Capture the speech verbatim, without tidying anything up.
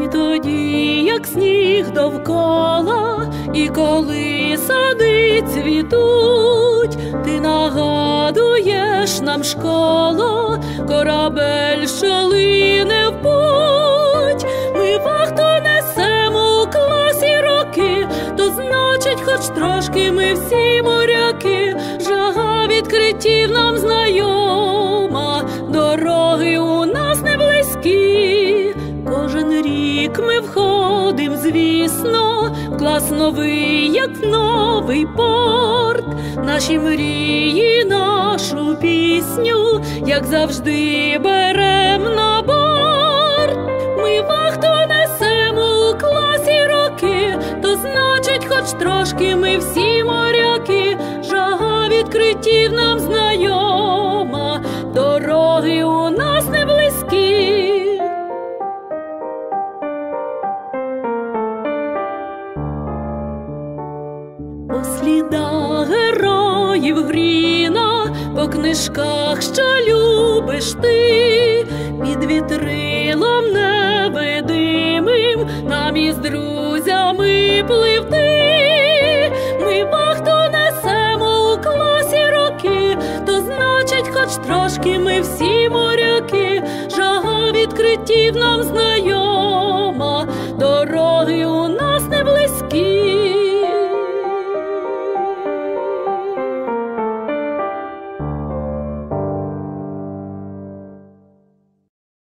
тоді, як сніг довкола, і коли сади цвітуть, ти нагадуєш нам, школа, корабель, що лине в путь. Ми вахту несемо у класі роки, то значить, хоч трошки ми всі моряки. Жага відкриттів нам знайома, дороги у нас не близькі. Кожен рік ми входим, звісно, в клас новий, як в новий порт. Наші мрії, нашу пісню, як завжди, берем на борт. Ми вахту несемо у класі роки, то значить, хоч трошки ми всі моряки. Жага відкриттів нам знайома, дороги у нас не близькі. По слідах героїв Гріна, по книжках, що любиш ти, під вітрилом невидимим нам із друзями пливти. Ми вахту несемо у класі роки, то значить, хоч трошки ми всі моряки. Жага відкриттів нам знайома,